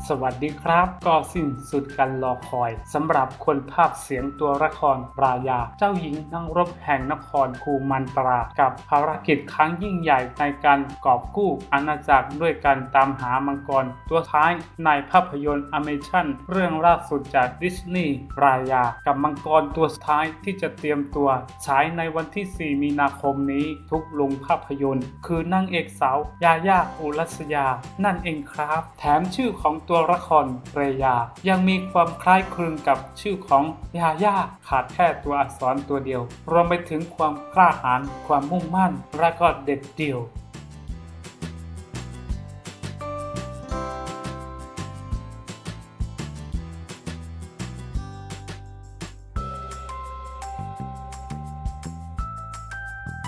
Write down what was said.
สวัสดีครับก็สิ้นสุดการรอคอยสำหรับคนภาคเสียงตัวละครรายาเจ้าหญิงนักรบแห่งนครคูมันตรากับภารกิจครั้งยิ่งใหญ่ในการกอบกู้อาณาจักรด้วยการตามหามังกรตัวท้ายในภาพยนตร์แอนิเมชั่นเรื่องล่าสุดจากดิสนีย์รายากับมังกรตัวท้ายที่จะเตรียมตัวฉายในวันที่ 4 มีนาคมนี้ทุกโรงภาพยนตร์คือนางเอกสาวยาย่าอุรัสยานั่นเองครับแถมชื่อของตัวละครเรยายังมีความคล้ายคลึงกับชื่อของยาย่าขาดแค่ตัวอักษรตัวเดียวรวมไปถึงความกล้าหาญความมุ่งมั่นและก็เด็ดเดี่ยว